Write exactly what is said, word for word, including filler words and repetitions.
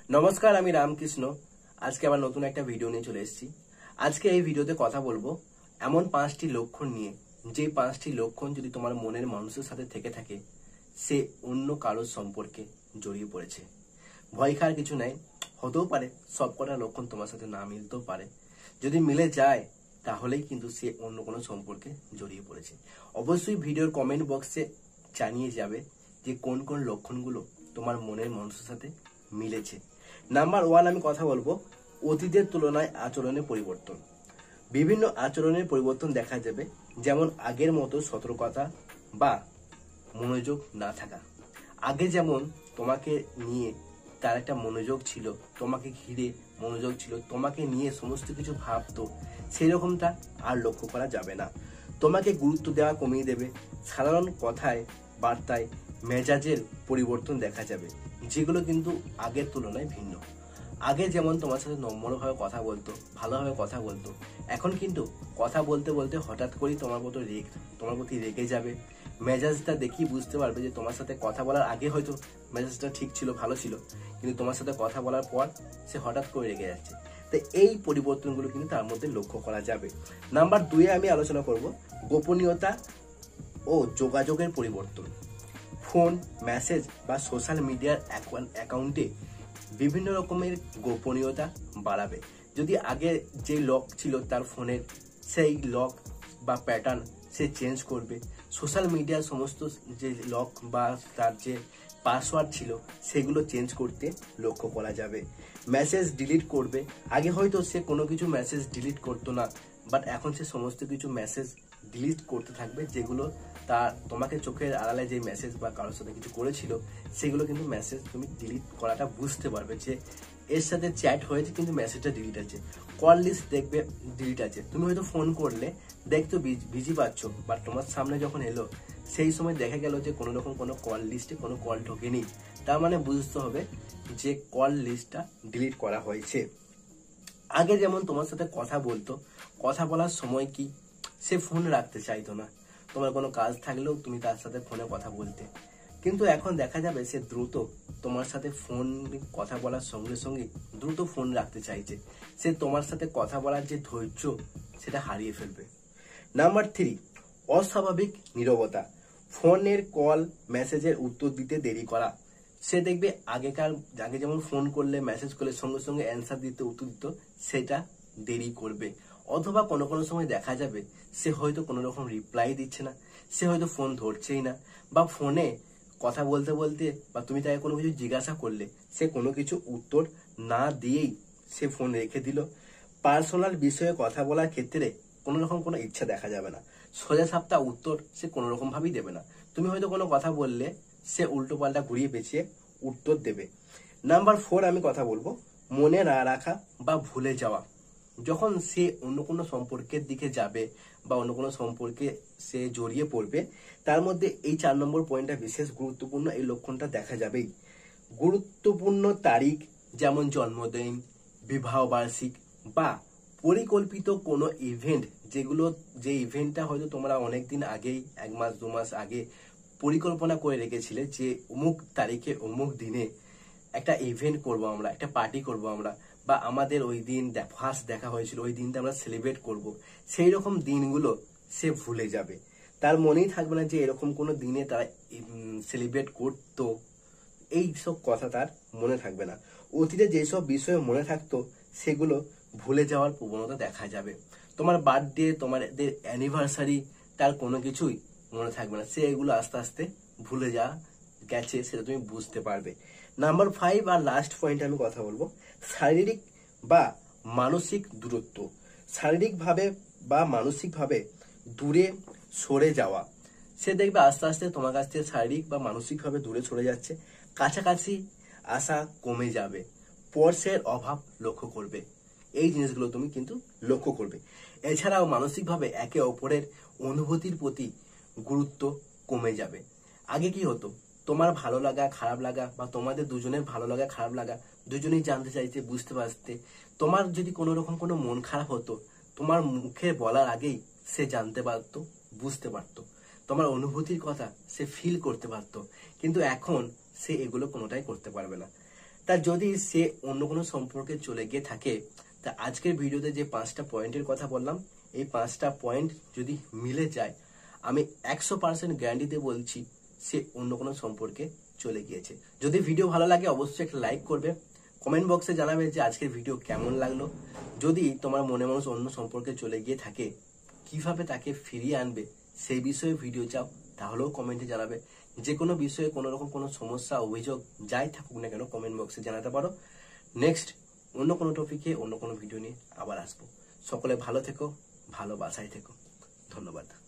নমস্কার, আমি রামকৃষ্ণ। আজকে আবার নতুন একটা ভিডিও নিয়ে চলে এসেছি। আজকে এই ভিডিওতে কথা বলবো এমন পাঁচটি লক্ষণ নিয়ে, যে পাঁচটি লক্ষণ যদি তোমার মনের মানুষের সাথে থেকে থাকে, সে অন্য কারোর সম্পর্কে জড়িয়ে পড়েছে। ভয় খাওয়ার কিছু নাই, হতেও পারে সব কটা লক্ষণ তোমার সাথে না মিলতেও পারে। যদি মিলে যায় তাহলেই কিন্তু সে অন্য কোনো সম্পর্কে জড়িয়ে পড়েছে। অবশ্যই ভিডিওর কমেন্ট বক্সে জানিয়ে যাবে যে কোন কোন লক্ষণগুলো তোমার মনের মানুষের সাথে মিলেছে। নাম্বার ওয়ান, আমি কথা বলবো অতীতের তুলনায় আচরণের পরিবর্তন। বিভিন্ন আচরণের পরিবর্তন দেখা যাবে, যেমন আগের মতো সতর্কতা বা মনোযোগ না থাকা। আগে যেমন তোমাকে নিয়ে তার একটা মনোযোগ ছিল, তোমাকে ঘিরে মনোযোগ ছিল, তোমাকে নিয়ে সমস্ত কিছু ভাবতো, সেই রকমটা আর লক্ষ্য করা যাবে না। তোমাকে গুরুত্ব দেওয়া কমিয়ে দেবে। সাধারণ কথায় বার্তায় মেজাজের পরিবর্তন দেখা যাবে, যেগুলো কিন্তু আগের তুলনায় ভিন্ন। আগে যেমন তোমার সাথে নম্রভাবে কথা বলতো, ভালোভাবে কথা বলতো, এখন কিন্তু কথা বলতে বলতে হঠাৎ করেই তোমার মতো রেগ তোমার প্রতি রেগে যাবে। মেজাজটা দেখেই বুঝতে পারবে যে তোমার সাথে কথা বলার আগে হয়তো মেজাজটা ঠিক ছিল, ভালো ছিল, কিন্তু তোমার সাথে কথা বলার পর সে হঠাৎ করে রেগে যাচ্ছে। তো এই পরিবর্তনগুলো কিন্তু তার মধ্যে লক্ষ্য করা যাবে। নাম্বার দুইয়ে আমি আলোচনা করব গোপনীয়তা ও যোগাযোগের পরিবর্তন। ফোন, মেসেজ বা সোশ্যাল মিডিয়ার অ্যাকাউন্টে বিভিন্ন রকমের গোপনীয়তা বাড়াবে। যদি আগে যে লক ছিল তার ফোনের, সেই লক বা প্যাটার্ন সে চেঞ্জ করবে। সোশ্যাল মিডিয়ার সমস্ত যে লক বা তার যে পাসওয়ার্ড ছিল সেগুলো চেঞ্জ করতে লক্ষ্য করা যাবে। মেসেজ ডিলিট করবে। আগে হয়তো সে কোনো কিছু মেসেজ ডিলিট করতো না, বাট এখন সে সমস্ত কিছু মেসেজ ডিলিট করতে থাকবে, যেগুলো তার তোমাকে চোখের আড়ালে যে মেসেজ বা কারোর সাথে কিছু করেছিল সেগুলো কিন্তু মেসেজ তুমি ডিলিট করাটা বুঝতে পারবে যে এর সাথে চ্যাট হয়েছে কিন্তু মেসেজটা ডিলিট আছে। কল লিস্ট দেখবে ডিলিট আছে। তুমি হয়তো ফোন করলে দেখতো বিজি পাচ্ছ, বাট তোমার সামনে যখন এলো সেই সময় দেখা গেল যে কোনো রকম কোনো কল লিস্টে কোনো কল ঢোকেনি, তার মানে বুঝতে হবে যে কল লিস্টটা ডিলিট করা হয়েছে। আগে যেমন তোমার সাথে কথা বলতো, কথা বলার সময় কি সে ফোন রাখতে চাইতো না, তোমার কোনো কাজ থাকলেও তুমি তার সাথে ফোনে কথা বলতে, কিন্তু এখন দেখা যাবে সে দ্রুত তোমার সাথে ফোন কথা বলার সঙ্গে সঙ্গে দ্রুত ফোন রাখতে চাইছে। সে তোমার সাথে কথা বলার যে ধৈর্য সেটা হারিয়ে ফেলবে। নাম্বার থ্রি, অস্বাভাবিক নীরবতা। ফোনের কল মেসেজের উত্তর দিতে দেরি করা। সে দেখবে আগেকার আগে যেমন ফোন করলে মেসেজ করলে সঙ্গে সঙ্গে অ্যান্সার দিতে উত্তর দিত, সেটা দেরি করবে। অথবা কোনো কোনো সময় দেখা যাবে সে হয়তো কোনো রকম রিপ্লাই দিচ্ছে না, সে হয়তো ফোন ধরছেই না, বা ফোনে কথা বলতে বলতে বা তুমি তাকে কোনো কিছু জিজ্ঞাসা করলে সে কোনো কিছু উত্তর না দিয়েই সে ফোন রেখে দিল। পার্সোনাল বিষয়ে কথা বলার ক্ষেত্রে কোনো রকম কোনো ইচ্ছা দেখা যাবে না, সোজা সাপটা উত্তর সে কোনো রকম ভাবেই দেবে না। তুমি হয়তো কোনো কথা বললে সে উল্টো পাল্টা ঘুরিয়ে পেঁচিয়ে উত্তর দেবে। নাম্বার ফোর, আমি কথা বলবো মনে না রাখা বা ভুলে যাওয়া। যখন সে অন্য কোনো সম্পর্কের দিকে যাবে বা অন্য কোনো সম্পর্কে সে জড়িয়ে পড়বে, তার মধ্যে এই চার নম্বর পয়েন্টটা বিশেষ গুরুত্বপূর্ণ। এই লক্ষণটা দেখা যাবেই। গুরুত্বপূর্ণ তারিখ যেমন জন্মদিন, বিবাহ বার্ষিক বা পরিকল্পিত কোনো ইভেন্ট, যেগুলো যে ইভেন্টটা হয়তো তোমরা অনেকদিন আগেই, এক মাস দু মাস আগে পরিকল্পনা করে রেখেছিলে যে অমুক তারিখে অমুক দিনে একটা ইভেন্ট করব আমরা, একটা পার্টি করব আমরা, বা আমাদের ওই দিন ফার্স্ট দেখা হয়েছিল ওই দিনটা আমরা সেলিব্রেট করব, সেই রকম দিনগুলো সে ভুলে যাবে। তার মনেই থাকবে না যে এরকম কোনো দিনে তারা সেলিব্রেট করতো, এই সব কথা তার মনে থাকবে না। অতীতে যেসব বিষয়ে মনে থাকতো সেগুলো ভুলে যাওয়ার প্রবণতা দেখা যাবে। তোমার বার্থডে, তোমাদের অ্যানিভার্সারি, তার কোনো কিছুই মনে থাকবে না, সে এগুলো আস্তে আস্তে ভুলে যা গেছে সেটা তুমি বুঝতে পারবে। নাম্বার ফাইভ আর লাস্ট পয়েন্ট আমি কথা বলবো শারীরিক বা মানসিক দূরত্ব। শারীরিকভাবে বা মানসিকভাবে দূরে সরে যাওয়া। সে দেখবে আস্তে আস্তে তোমার কাছ থেকে শারীরিক বা মানসিকভাবে দূরে সরে যাচ্ছে, কাছাকাছি আসা কমে যাবে, স্পর্শের অভাব লক্ষ্য করবে। এই জিনিসগুলো তুমি কিন্তু লক্ষ্য করবে। এছাড়াও মানসিকভাবে একে অপরের অনুভূতির প্রতি গুরুত্ব কমে যাবে। আগে কি হতো, তোমার ভালো লাগা খারাপ লাগা বা তোমাদের দুজনের ভালো লাগা খারাপ লাগা দুজনেই জানতে চাইতে, বুঝতে পারতে। তোমার যদি কোনো রকম কোনো মন খারাপ হতো, তোমার মুখে বলার আগেই সে জানতে পারতো, বুঝতে পারতো, তোমার অনুভূতির কথা সে ফিল করতে পারতো। কিন্তু এখন সে এগুলো কোনোটাই করতে পারবে না। তা যদি সে অন্য কোনো সম্পর্কে চলে গিয়ে থাকে, তা আজকের ভিডিওতে যে পাঁচটা পয়েন্টের কথা বললাম, এই পাঁচটা পয়েন্ট যদি মিলে যায়, আমি একশো পার্সেন্ট গ্যারান্টিতে বলছি সে অন্য কোনো সম্পর্কে চলে গিয়েছে। যদি ভিডিও ভালো লাগে অবশ্যই একটা লাইক করবে, কমেন্ট বক্সে জানাবে যে আজকের ভিডিও কেমন লাগলো। যদি তোমার মনে মানুষ অন্য সম্পর্কে চলে গিয়ে থাকে, কিভাবে তাকে ফিরিয়ে আনবে সেই বিষয়ে ভিডিও চাও, তাহলেও কমেন্টে জানাবে। যে কোনো বিষয়ে কোনো রকম কোনো সমস্যা অভিযোগ যাই থাকুক না কেন কমেন্ট বক্সে জানাতে পারো। নেক্সট অন্য কোনো টপিকে অন্য কোনো ভিডিও নিয়ে আবার আসবো। সকলে ভালো থেকো, ভালোবাসায় থেকো। ধন্যবাদ।